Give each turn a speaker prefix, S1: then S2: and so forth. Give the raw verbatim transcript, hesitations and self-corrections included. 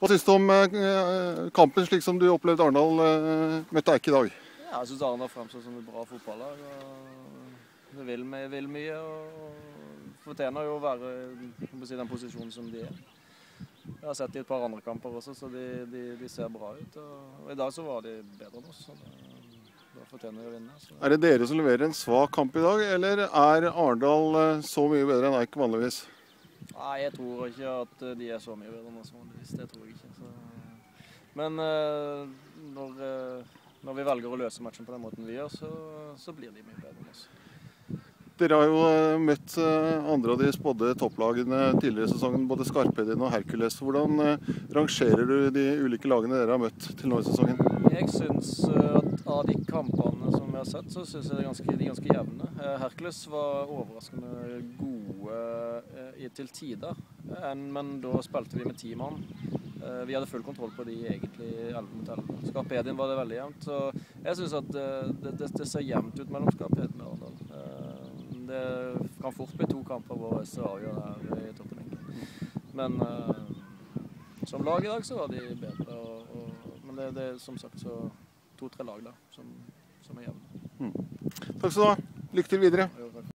S1: Hva synes du om eh, kampen slik som du opplevde Arendal eh, møtte Eik i dag?
S2: Ja, jeg synes Arendal fremstår som et bra fotballag. Det vil, vil mye og fortjener jo å være i den posisjonen som de er. Jeg har sett i et par andre kamper også, så de, de, de ser bra ut. Og i dag så var de bedre enn oss, så da fortjener de å vinne. Så.
S1: Er det dere som leverer en svak kamp i dag, eller er Arendal så mye bedre enn Eik vanligvis?
S2: Nei, jeg tror ikke at de er så mye bedre enn oss vanligvis, det tror jeg ikke. Så. Men når, når vi velger å løse matchen på den måten vi gjør, så, så blir de mye bedre enn oss.
S1: Dere har jo møtt andre av de spådde topplagene tidligere i sesongen, både Skarpedin og Hercules. Hvordan rangerer du de ulike lagene dere har møtt til nå i sesongen?
S2: Jeg synes at av de kampene som vi har sett, så synes jeg de er ganske, de er ganske jevne. Hercules var overraskende gode til tider, men da spilte vi med ti mann. Vi hadde full kontroll på de egentlig elleve mot elleve. Skarpedin var det veldig jevnt, så jeg synes at det, det, det ser jevnt ut mellom Skarpedin og Arendal. Det kan fort bli to kamper hvor S A avgjør her i toppen. Men uh, som lag i dag så var de bedre. Og, og, men det, det er som sagt så to-tre lag da, som, som er jevne.
S1: Mm. Takk skal du ha. Lykke til videre.